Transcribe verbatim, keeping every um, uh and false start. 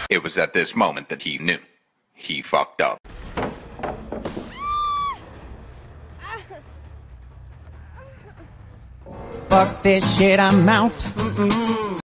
It was at this moment that he knew. He fucked up. Fuck this shit, I'm out. Mm-mm.